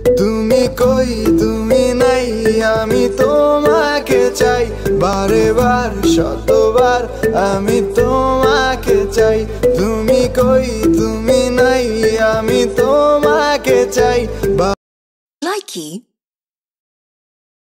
তুমি কই তুমি নাই আমি তোমাকে চাই বারে বার শতবার আমি তোমাকে চাই তুমি কই তুমি নাই আমি তোমাকে চাই। Likey